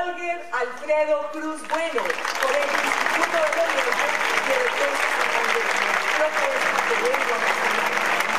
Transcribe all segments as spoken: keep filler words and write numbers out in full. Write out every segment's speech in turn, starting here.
Holger Alfredo Cruz Bueno, Colegio Instituto del Oriente de Defensa Santander. Propuesta de lengua nacional.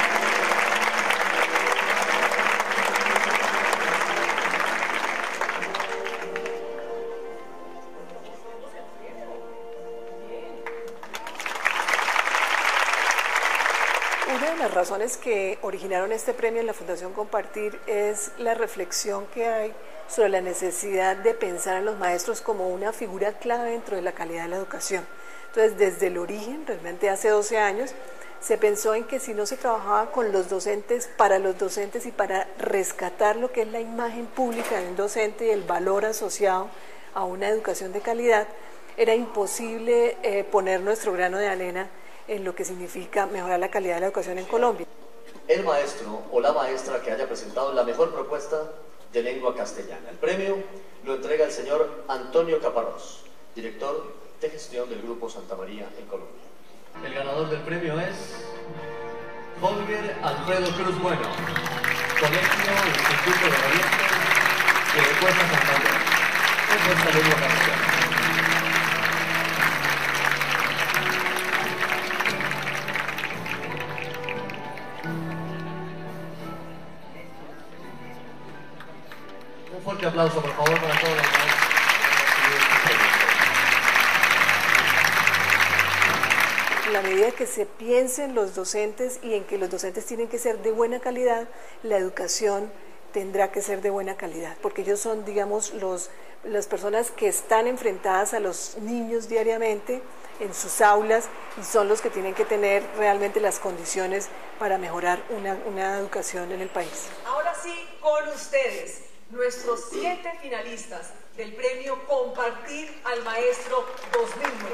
Una de las razones que originaron este premio en la Fundación Compartir es la reflexión que hay sobre la necesidad de pensar en los maestros como una figura clave dentro de la calidad de la educación. Entonces, desde el origen, realmente hace doce años, se pensó en que si no se trabajaba con los docentes, para los docentes y para rescatar lo que es la imagen pública de un docente y el valor asociado a una educación de calidad, era imposible eh, poner nuestro grano de arena en lo que significa mejorar la calidad de la educación en Colombia. El maestro o la maestra que haya presentado la mejor propuesta de lengua castellana. El premio lo entrega el señor Antonio Caparrós, director de gestión del Grupo Santa María en Colombia. El ganador del premio es Holger Alfredo Cruz Bueno, Colegio Instituto del Oriente de Defensa Santander. Es esta lengua castellana. Un fuerte aplauso, por favor, para todos los maestros. En la medida que se piense en los docentes y en que los docentes tienen que ser de buena calidad, la educación tendrá que ser de buena calidad, porque ellos son, digamos, los, las personas que están enfrentadas a los niños diariamente en sus aulas y son los que tienen que tener realmente las condiciones para mejorar una, una educación en el país. Ahora sí, con ustedes, nuestros siete finalistas del premio Compartir al Maestro dos mil nueve.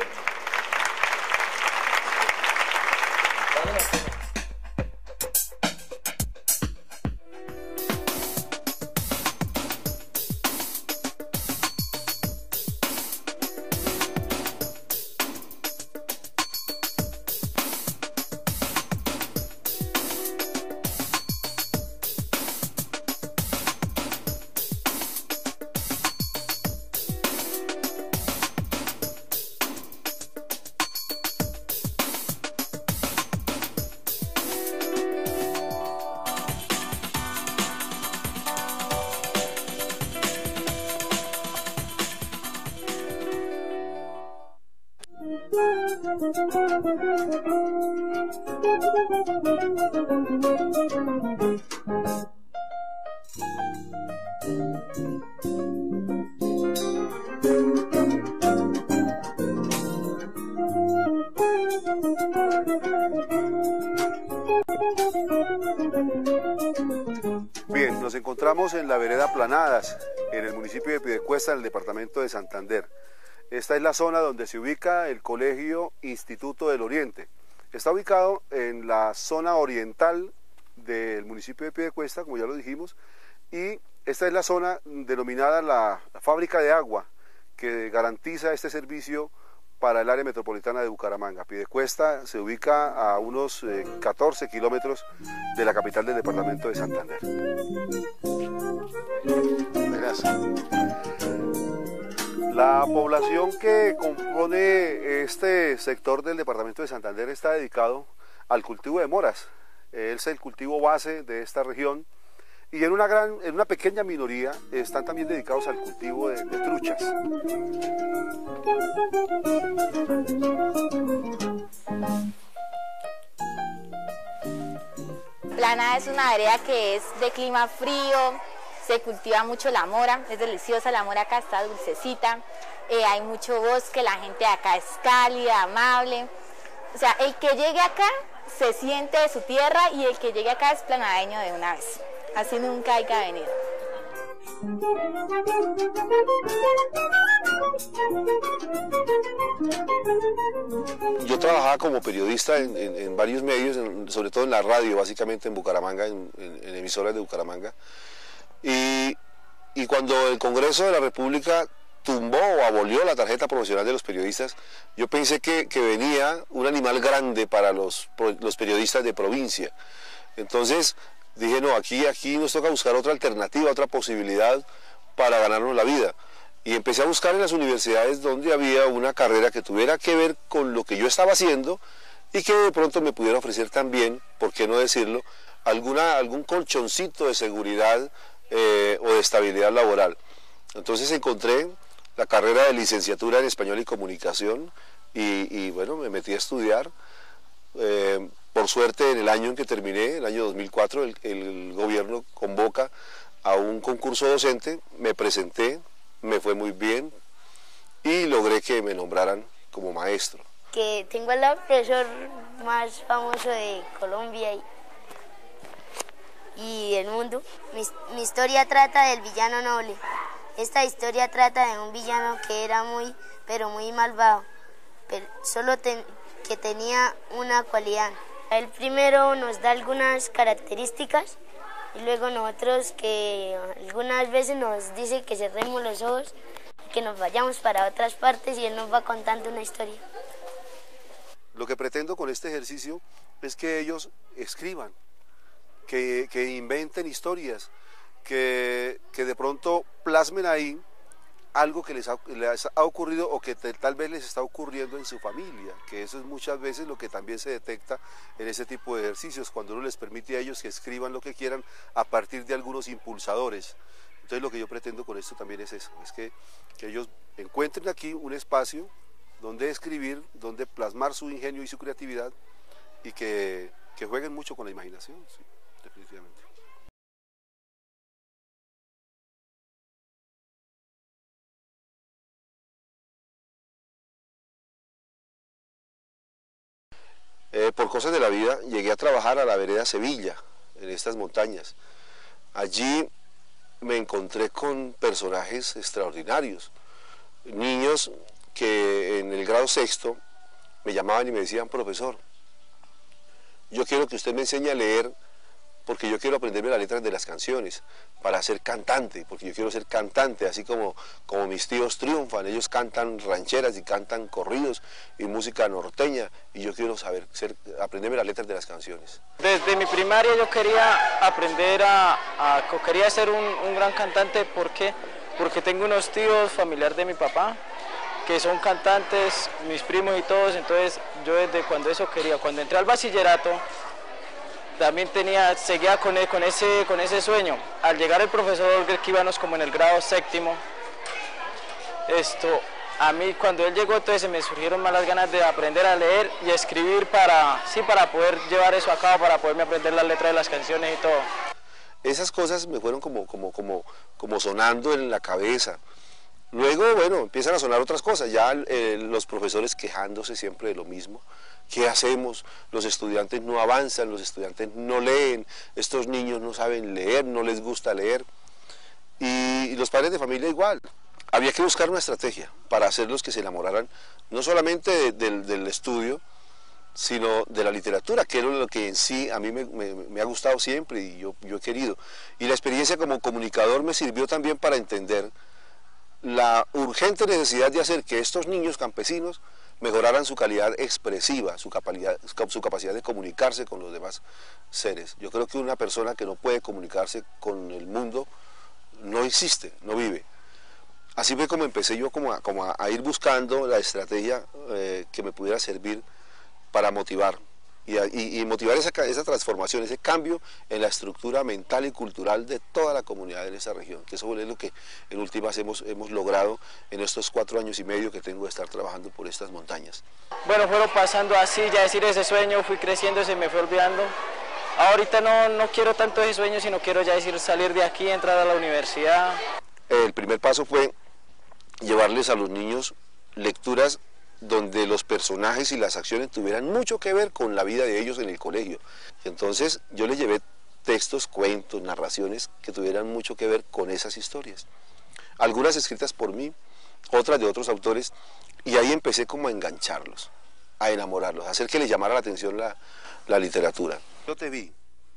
Bien, nos encontramos en la vereda Planadas, en el municipio de Piedecuesta, en el departamento de Santander. Esta es la zona donde se ubica el Colegio Instituto del Oriente. Está ubicado en la zona oriental del municipio de Piedecuesta, como ya lo dijimos, y esta es la zona denominada la, la fábrica de agua, que garantiza este servicio para el área metropolitana de Bucaramanga. Piedecuesta se ubica a unos eh, catorce kilómetros de la capital del departamento de Santander. Gracias. La población que compone este sector del departamento de Santander está dedicado al cultivo de moras. Es el cultivo base de esta región y en una, gran, en una pequeña minoría están también dedicados al cultivo de, de truchas. Plana es una vereda que es de clima frío, se cultiva mucho la mora, es deliciosa la mora acá, está dulcecita, eh, hay mucho bosque, la gente de acá es cálida, amable, o sea, el que llegue acá se siente de su tierra y el que llegue acá es planadeño de una vez, así nunca hay que venir. Yo trabajaba como periodista en, en, en varios medios, en, sobre todo en la radio, básicamente en Bucaramanga, en, en, en emisoras de Bucaramanga. Y, y cuando el Congreso de la República tumbó o abolió la tarjeta profesional de los periodistas, yo pensé que, que venía un animal grande para los, los periodistas de provincia. Entonces dije, no, aquí, aquí nos toca buscar otra alternativa, otra posibilidad para ganarnos la vida. Y empecé a buscar en las universidades donde había una carrera que tuviera que ver con lo que yo estaba haciendo y que de pronto me pudiera ofrecer también, por qué no decirlo, alguna, algún colchoncito de seguridad eh, o de estabilidad laboral. Entonces encontré la carrera de licenciatura en Español y Comunicación y, y bueno, me metí a estudiar. Eh, por suerte, en el año en que terminé, el año dos mil cuatro, el, el gobierno convoca a un concurso docente, me presenté, me fue muy bien y logré que me nombraran como maestro. Que tengo al profesor más famoso de Colombia y, y el mundo. Mi, mi historia trata del villano noble. Esta historia trata de un villano que era muy, pero muy malvado, pero solo ten, que tenía una cualidad. Él primero nos da algunas características y luego nosotros que algunas veces nos dice que cerremos los ojos y que nos vayamos para otras partes y él nos va contando una historia. Lo que pretendo con este ejercicio es que ellos escriban, que, que inventen historias, que, que de pronto plasmen ahí algo que les ha, les ha ocurrido o que te, tal vez les está ocurriendo en su familia, que eso es muchas veces lo que también se detecta en ese tipo de ejercicios, cuando uno les permite a ellos que escriban lo que quieran a partir de algunos impulsadores. Entonces lo que yo pretendo con esto también es eso, es que, que ellos encuentren aquí un espacio donde escribir, donde plasmar su ingenio y su creatividad y que, que jueguen mucho con la imaginación, sí, definitivamente. Eh, por cosas de la vida llegué a trabajar a la vereda Sevilla, en estas montañas. Allí me encontré con personajes extraordinarios, niños que en el grado sexto me llamaban y me decían: profesor, yo quiero que usted me enseñe a leer porque yo quiero aprenderme las letras de las canciones para ser cantante, porque yo quiero ser cantante, así como, como mis tíos triunfan, ellos cantan rancheras y cantan corridos y música norteña, y yo quiero saber ser, aprenderme las letras de las canciones. Desde mi primaria yo quería aprender a, a quería ser un, un gran cantante. ¿Por qué? Porque tengo unos tíos familiares de mi papá que son cantantes, mis primos y todos, entonces yo desde cuando eso quería, cuando entré al bachillerato, también tenía, seguía con, con, ese, con ese sueño. Al llegar el profesor que íbamos como en el grado séptimo, esto, a mí cuando él llegó, entonces se me surgieron más las ganas de aprender a leer y a escribir para, sí, para poder llevar eso a cabo, para poderme aprender las letras de las canciones y todo. Esas cosas me fueron como, como, como, como sonando en la cabeza. Luego, bueno, empiezan a sonar otras cosas, ya eh, los profesores quejándose siempre de lo mismo. ¿Qué hacemos? Los estudiantes no avanzan, los estudiantes no leen, estos niños no saben leer, no les gusta leer. Y, y los padres de familia igual. Había que buscar una estrategia para hacerlos que se enamoraran, no solamente de, de, del estudio, sino de la literatura, que es lo que en sí a mí me, me, me ha gustado siempre y yo, yo he querido. Y la experiencia como comunicador me sirvió también para entender la urgente necesidad de hacer que estos niños campesinos mejoraran su calidad expresiva, su capacidad, su capacidad de comunicarse con los demás seres. Yo creo que una persona que no puede comunicarse con el mundo no existe, no vive. Así fue como empecé yo como a, como a ir buscando la estrategia eh, que me pudiera servir para motivar y, a, y, y motivar esa, esa transformación, ese cambio en la estructura mental y cultural de toda la comunidad de esa región, que eso es lo que en últimas hemos, hemos logrado en estos cuatro años y medio que tengo de estar trabajando por estas montañas. Bueno, fueron pasando así, ya decir ese sueño, fui creciendo, se me fue olvidando. Ahorita no, no quiero tanto ese sueño, sino quiero ya decir salir de aquí, entrar a la universidad. El primer paso fue llevarles a los niños lecturas donde los personajes y las acciones tuvieran mucho que ver con la vida de ellos en el colegio. Entonces yo les llevé textos, cuentos, narraciones que tuvieran mucho que ver con esas historias. Algunas escritas por mí, otras de otros autores, y ahí empecé como a engancharlos, a enamorarlos, a hacer que les llamara la atención la, la literatura. Yo te vi.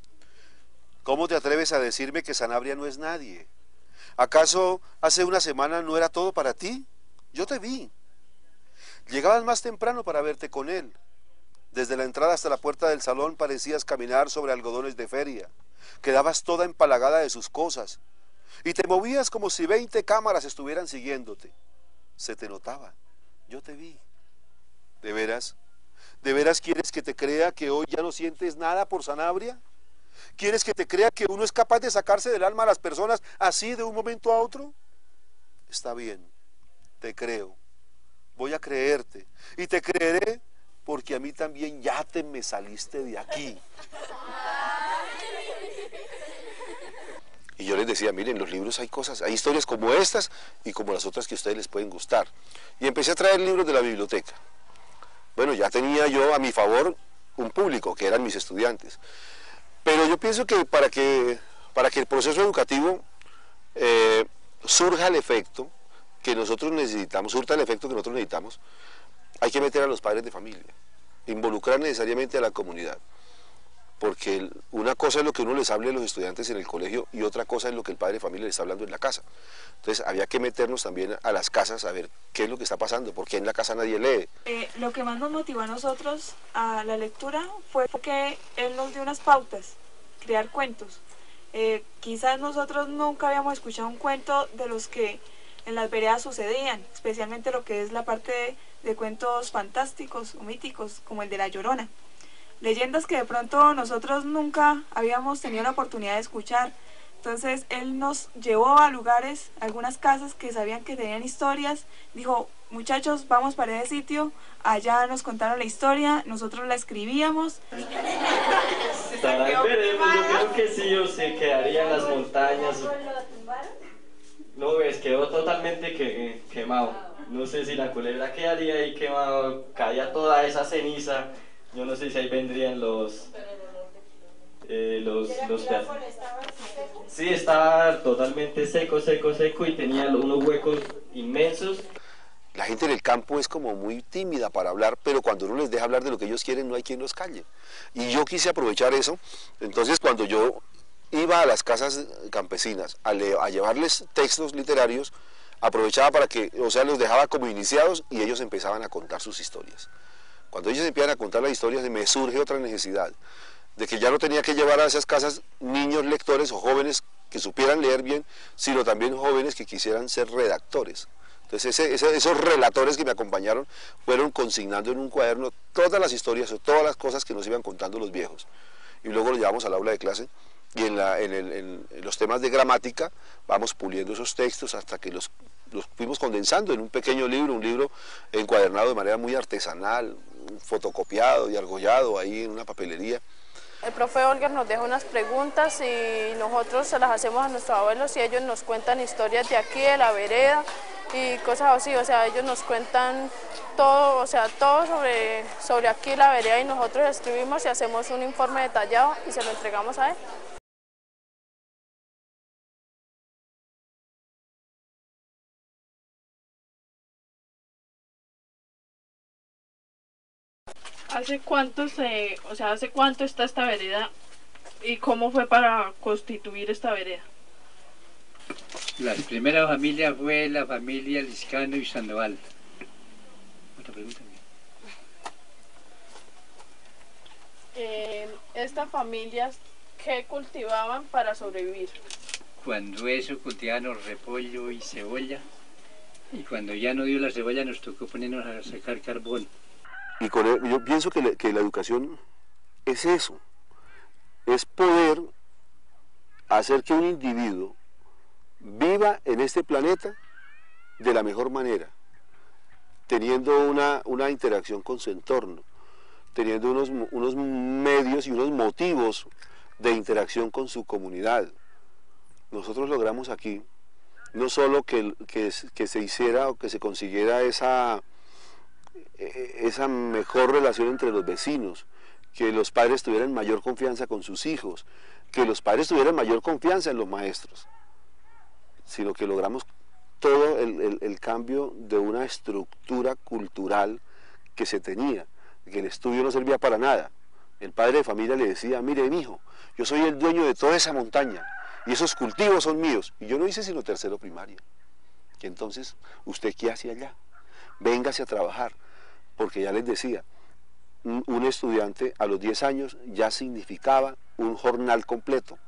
¿Cómo te atreves a decirme que Sanabria no es nadie? ¿Acaso hace una semana no era todo para ti? Yo te vi. Llegabas más temprano para verte con él. Desde la entrada hasta la puerta del salón parecías caminar sobre algodones de feria. Quedabas toda empalagada de sus cosas. y te movías como si veinte cámaras estuvieran siguiéndote. Se te notaba, yo te vi. ¿De veras? ¿De veras quieres que te crea que hoy ya no sientes nada por Sanabria? ¿Quieres que te crea que uno es capaz de sacarse del alma a las personas así de un momento a otro? Está bien, te creo, voy a creerte, y te creeré porque a mí también ya te me saliste de aquí. Y yo les decía, miren, en los libros hay cosas, hay historias como estas y como las otras que a ustedes les pueden gustar. Y empecé a traer libros de la biblioteca. Bueno, ya tenía yo a mi favor un público, que eran mis estudiantes. Pero yo pienso que para que, para que el proceso educativo eh, surja el efecto que nosotros necesitamos, surta el efecto que nosotros necesitamos, hay que meter a los padres de familia, involucrar necesariamente a la comunidad. Porque una cosa es lo que uno les hable a los estudiantes en el colegio y otra cosa es lo que el padre de familia les está hablando en la casa. Entonces había que meternos también a las casas a ver qué es lo que está pasando, porque en la casa nadie lee. Eh, lo que más nos motivó a nosotros a la lectura fue que él nos dio unas pautas, crear cuentos. Eh, quizás nosotros nunca habíamos escuchado un cuento de los que en las veredas sucedían, especialmente lo que es la parte de, de cuentos fantásticos o míticos, como el de La Llorona. Leyendas que de pronto nosotros nunca habíamos tenido la oportunidad de escuchar. Entonces él nos llevó a lugares, a algunas casas que sabían que tenían historias. Dijo, muchachos, vamos para ese sitio. Allá nos contaron la historia, nosotros la escribíamos. Estará, veremos, yo creo que sí o se quedaría en las montañas. No, ves, quedó totalmente que, quemado. No sé si la culebra quedaría ahí quemado, caía toda esa ceniza. Yo no sé si ahí vendrían los... Eh, los, los sí, estaba totalmente seco, seco, seco y tenía unos huecos inmensos. La gente en el campo es como muy tímida para hablar, pero cuando uno les deja hablar de lo que ellos quieren, no hay quien los calle. Y yo quise aprovechar eso, entonces cuando yo iba a las casas campesinas a, a llevarles textos literarios, aprovechaba para que, o sea, los dejaba como iniciados y ellos empezaban a contar sus historias. Cuando ellos empiezan a contar las historias, me surge otra necesidad, de que ya no tenía que llevar a esas casas niños lectores o jóvenes que supieran leer bien, sino también jóvenes que quisieran ser redactores. Entonces ese, ese, esos relatores que me acompañaron fueron consignando en un cuaderno todas las historias o todas las cosas que nos iban contando los viejos. Y luego lo llevamos al aula de clase y en, la, en, el, en, en los temas de gramática vamos puliendo esos textos hasta que los, los fuimos condensando en un pequeño libro, un libro encuadernado de manera muy artesanal, fotocopiado y argollado ahí en una papelería. El profe Olger nos deja unas preguntas y nosotros se las hacemos a nuestros abuelos y ellos nos cuentan historias de aquí, de la vereda y cosas así, o sea, ellos nos cuentan todo, o sea, todo sobre, sobre aquí la vereda y nosotros escribimos y hacemos un informe detallado y se lo entregamos a él. ¿Hace cuánto se, o sea, hace cuánto está esta vereda y cómo fue para constituir esta vereda? La primera familia fue la familia Liscano y Sandoval. Otra pregunta. Eh, ¿Estas familias qué cultivaban para sobrevivir? Cuando eso cultivaban repollo y cebolla, y cuando ya no dio la cebolla nos tocó ponernos a sacar carbón. Y con el, yo pienso que la, que la educación es eso, es poder hacer que un individuo viva en este planeta de la mejor manera, teniendo una, una interacción con su entorno, teniendo unos, unos medios y unos motivos de interacción con su comunidad. Nosotros logramos aquí no solo que, que, que se hiciera o que se consiguiera esa... esa mejor relación entre los vecinos, que los padres tuvieran mayor confianza con sus hijos, que los padres tuvieran mayor confianza en los maestros, sino que logramos todo el, el, el cambio de una estructura cultural que se tenía, que el estudio no servía para nada. El padre de familia le decía, mire mijo, yo soy el dueño de toda esa montaña y esos cultivos son míos, y yo no hice sino tercero primaria. Y entonces, ¿usted qué hace allá? Véngase a trabajar. Porque ya les decía, un, un estudiante a los diez años ya significaba un jornal completo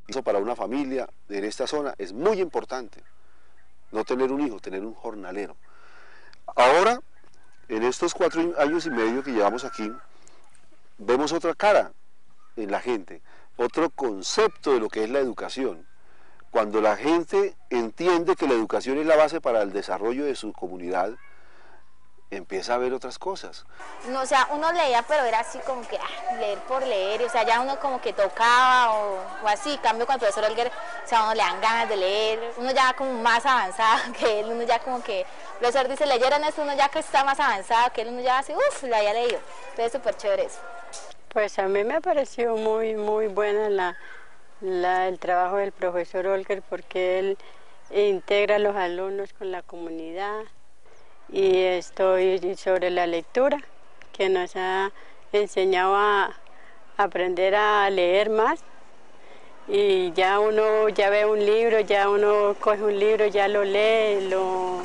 Eso para una familia en esta zona es muy importante. No tener un hijo, tener un jornalero. Ahora, en estos cuatro años y medio que llevamos aquí, vemos otra cara en la gente, otro concepto de lo que es la educación. Cuando la gente entiende que la educación es la base para el desarrollo de su comunidad, empieza a ver otras cosas. No, o sea, uno leía, pero era así como que ah, leer por leer, o sea, ya uno como que tocaba o, o así. En cambio, con el profesor Olger, o sea, uno le dan ganas de leer, uno ya como más avanzado que él, uno ya como que, el profesor dice, leyeron esto, uno ya que está más avanzado que él, uno ya hace, uff, lo había leído. Entonces, súper chévere eso. Pues a mí me pareció muy, muy buena la, la, el trabajo del profesor Olger, porque él integra a los alumnos con la comunidad. Y estoy sobre la lectura, que nos ha enseñado a aprender a leer más. Y ya uno ya ve un libro, ya uno coge un libro, ya lo lee, lo,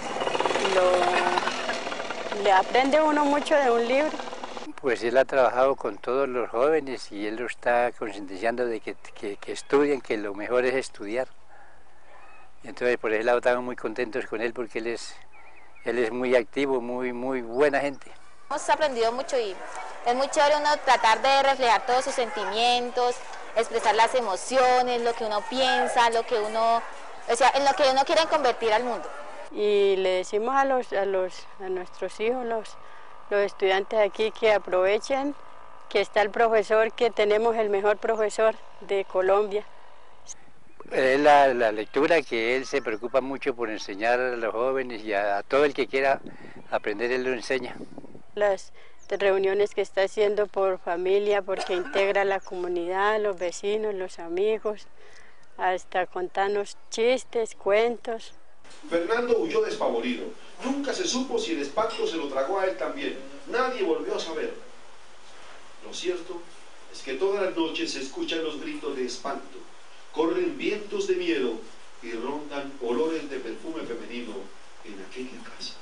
lo le aprende uno mucho de un libro. Pues él ha trabajado con todos los jóvenes y él lo está concientizando de que, que, que estudien, que lo mejor es estudiar. Y entonces por ese lado estamos muy contentos con él porque él es... Él es muy activo, muy, muy buena gente. Hemos aprendido mucho y es muy chévere uno tratar de reflejar todos sus sentimientos, expresar las emociones, lo que uno piensa, lo que uno, o sea, en lo que uno quiere convertir al mundo. Y le decimos a los, a los, a nuestros hijos, los, los estudiantes aquí, que aprovechen que está el profesor, que tenemos el mejor profesor de Colombia. Es la, la lectura, que él se preocupa mucho por enseñar a los jóvenes y a, a todo el que quiera aprender, él lo enseña. Las reuniones que está haciendo por familia, porque integra a la comunidad, los vecinos, los amigos, hasta contarnos chistes, cuentos. Fernando huyó despavorido. Nunca se supo si el espanto se lo tragó a él también. Nadie volvió a saber. Lo cierto es que todas las noches se escuchan los gritos de espanto. Corren vientos de miedo y rondan olores de perfume femenino en aquella casa.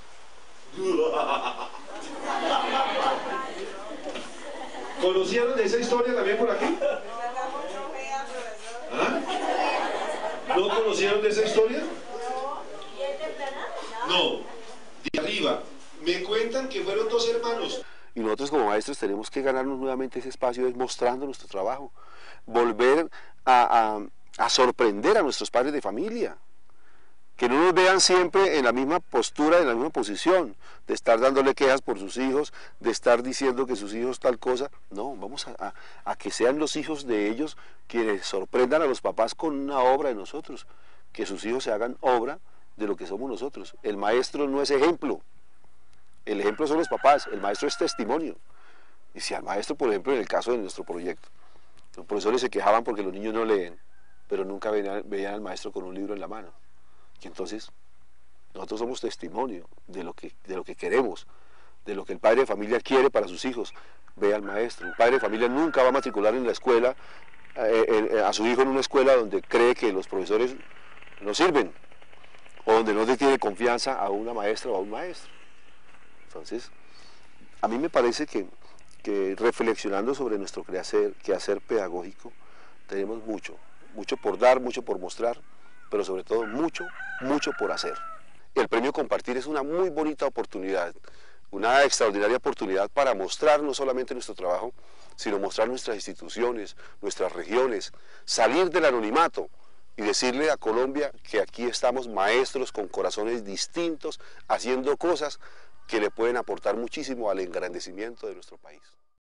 ¿Conocieron de esa historia también por aquí? ¿Ah? ¿No conocieron de esa historia? No, de arriba. Me cuentan que fueron dos hermanos. Y nosotros como maestros tenemos que ganarnos nuevamente ese espacio, es mostrando nuestro trabajo, volver a... a a sorprender a nuestros padres de familia, que no nos vean siempre en la misma postura, en la misma posición, de estar dándole quejas por sus hijos, de estar diciendo que sus hijos tal cosa. No, vamos a, a, a que sean los hijos de ellos quienes sorprendan a los papás con una obra de nosotros, que sus hijos se hagan obra de lo que somos nosotros. El maestro no es ejemplo, el ejemplo son los papás, el maestro es testimonio. Y si al maestro, por ejemplo, en el caso de nuestro proyecto, los profesores se quejaban porque los niños no leen, pero nunca veían, veían al maestro con un libro en la mano. Y entonces, nosotros somos testimonio de lo que, de lo que queremos, de lo que el padre de familia quiere para sus hijos. Ve al maestro. Un padre de familia nunca va a matricular en la escuela, eh, eh, a su hijo en una escuela donde cree que los profesores no sirven, o donde no le tiene confianza a una maestra o a un maestro. Entonces, a mí me parece que, que reflexionando sobre nuestro quehacer, quehacer pedagógico, tenemos mucho. Mucho por dar, mucho por mostrar, pero sobre todo mucho, mucho por hacer. El premio Compartir es una muy bonita oportunidad, una extraordinaria oportunidad para mostrar no solamente nuestro trabajo, sino mostrar nuestras instituciones, nuestras regiones, salir del anonimato y decirle a Colombia que aquí estamos maestros con corazones distintos, haciendo cosas que le pueden aportar muchísimo al engrandecimiento de nuestro país.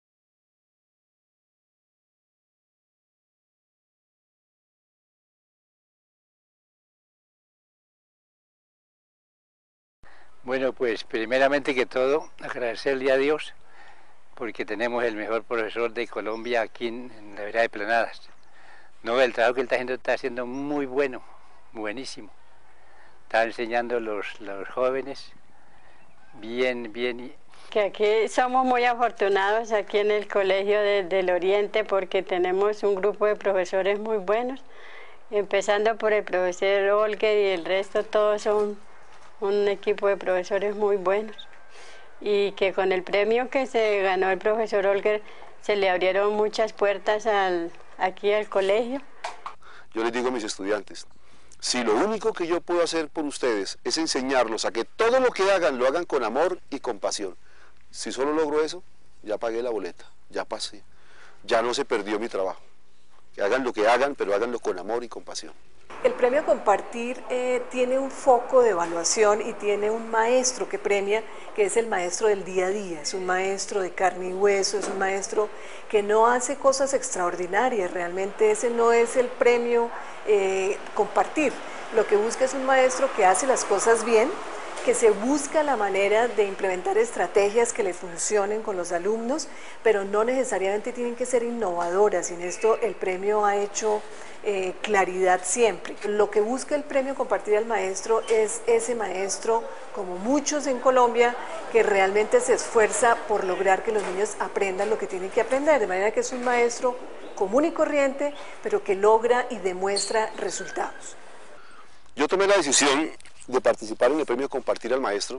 Bueno, pues primeramente que todo, agradecerle a Dios porque tenemos el mejor profesor de Colombia aquí en, en la vereda de Planadas. No, el trabajo que él está haciendo está haciendo muy bueno, buenísimo. Está enseñando a los, los jóvenes bien, bien. Que aquí somos muy afortunados aquí en el Colegio de, del Oriente, porque tenemos un grupo de profesores muy buenos, empezando por el profesor Olger, y el resto todos son un equipo de profesores muy buenos, y que con el premio que se ganó el profesor Olger se le abrieron muchas puertas al, aquí al colegio. yo les digo a mis estudiantes, si lo único que yo puedo hacer por ustedes es enseñarlos a que todo lo que hagan, lo hagan con amor y con pasión, si solo logro eso, ya pagué la boleta, ya pasé, ya no se perdió mi trabajo. Que hagan lo que hagan, pero háganlo con amor y con pasión. El premio Compartir eh, tiene un foco de evaluación y tiene un maestro que premia, que es el maestro del día a día, es un maestro de carne y hueso, es un maestro que no hace cosas extraordinarias, realmente ese no es el premio eh, Compartir. Lo que busca es un maestro que hace las cosas bien, que se busca la manera de implementar estrategias que le funcionen con los alumnos, pero no necesariamente tienen que ser innovadoras. En esto el premio ha hecho eh, claridad siempre. Lo que busca el premio Compartir al maestro es ese maestro, como muchos en Colombia, que realmente se esfuerza por lograr que los niños aprendan lo que tienen que aprender, de manera que es un maestro común y corriente, pero que logra y demuestra resultados. Yo tomé la decisión de participar en el premio Compartir al maestro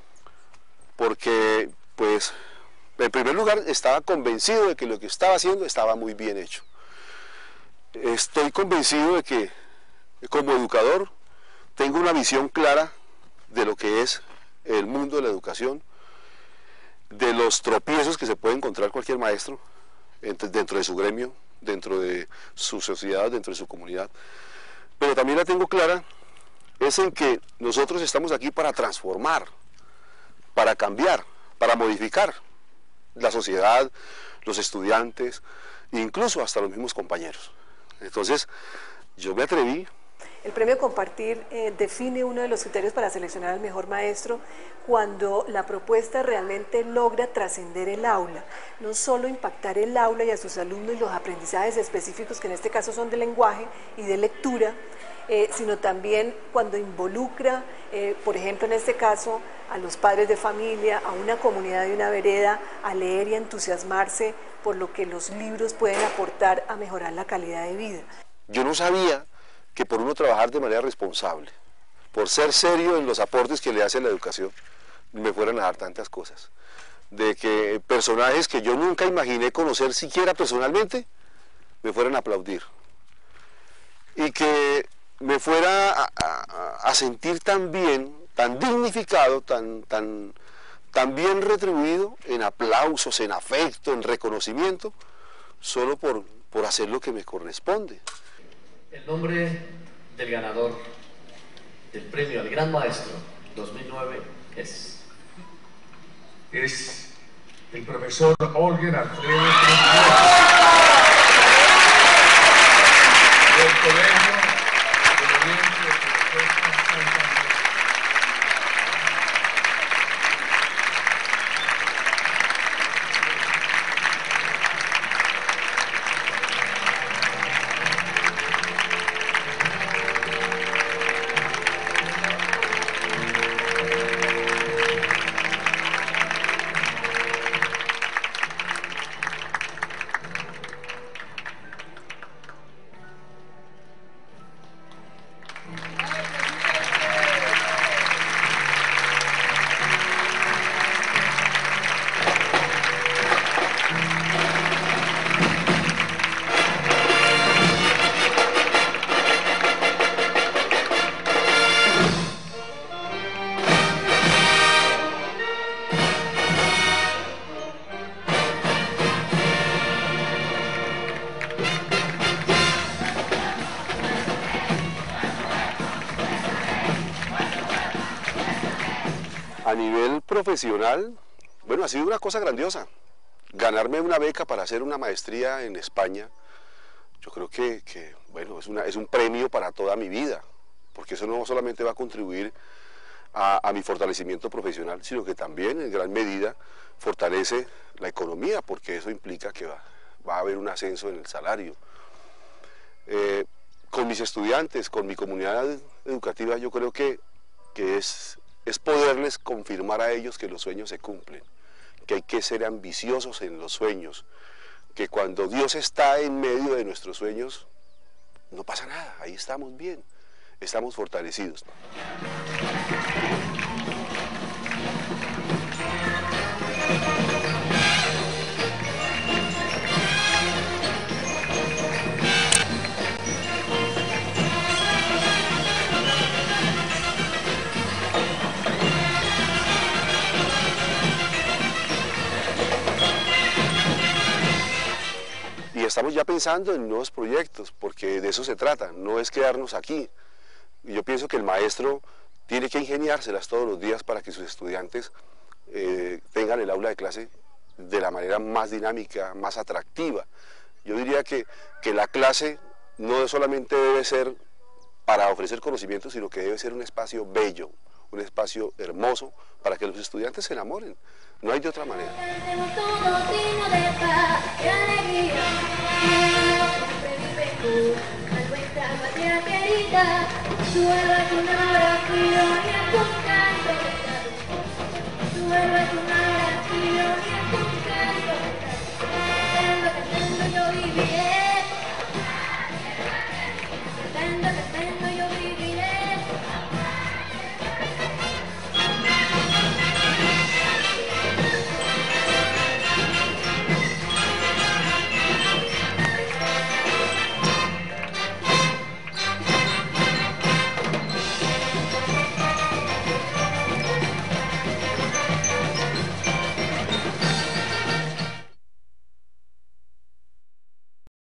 porque, pues, en primer lugar estaba convencido de que lo que estaba haciendo estaba muy bien hecho. Estoy convencido de que como educador tengo una visión clara de lo que es el mundo de la educación, de los tropiezos que se puede encontrar cualquier maestro dentro de su gremio, dentro de su sociedad, dentro de su comunidad, pero también la tengo clara es en que nosotros estamos aquí para transformar, para cambiar, para modificar la sociedad, los estudiantes, incluso hasta los mismos compañeros. Entonces, yo me atreví. El premio Compartir eh, define uno de los criterios para seleccionar al mejor maestro cuando la propuesta realmente logra trascender el aula, no solo impactar el aula y a sus alumnos y los aprendizajes específicos, que en este caso son de lenguaje y de lectura, Eh, sino también cuando involucra, eh, por ejemplo en este caso, a los padres de familia, a una comunidad de una vereda, a leer y a entusiasmarse por lo que los libros pueden aportar a mejorar la calidad de vida. Yo no sabía que por uno trabajar de manera responsable, por ser serio en los aportes que le hace a la educación, me fueran a dar tantas cosas. De que personajes que yo nunca imaginé conocer siquiera personalmente, me fueran a aplaudir. Y que me fuera a, a, a sentir tan bien, tan dignificado, tan, tan, tan bien retribuido en aplausos, en afecto, en reconocimiento, solo por, por hacer lo que me corresponde. El nombre del ganador del premio al Gran Maestro dos mil nueve es... Es el profesor Olger Alfredo del Colegio A nivel profesional, bueno, ha sido una cosa grandiosa. Ganarme una beca para hacer una maestría en España, yo creo que, que bueno, es, una, es un premio para toda mi vida, porque eso no solamente va a contribuir a, a mi fortalecimiento profesional, sino que también en gran medida fortalece la economía, porque eso implica que va, va a haber un ascenso en el salario. Eh, con mis estudiantes, con mi comunidad educativa, yo creo que, que es... es poderles confirmar a ellos que los sueños se cumplen, que hay que ser ambiciosos en los sueños, que cuando Dios está en medio de nuestros sueños, no pasa nada, ahí estamos bien, estamos fortalecidos. estamos ya pensando en nuevos proyectos, porque de eso se trata, no es quedarnos aquí. Yo pienso que el maestro tiene que ingeniárselas todos los días para que sus estudiantes eh, tengan el aula de clase de la manera más dinámica, más atractiva. Yo diría que, que la clase no solamente debe ser para ofrecer conocimiento, sino que debe ser un espacio bello, un espacio hermoso para que los estudiantes se enamoren. No hay de otra manera. Nuestra patria querida, su alba es una oración y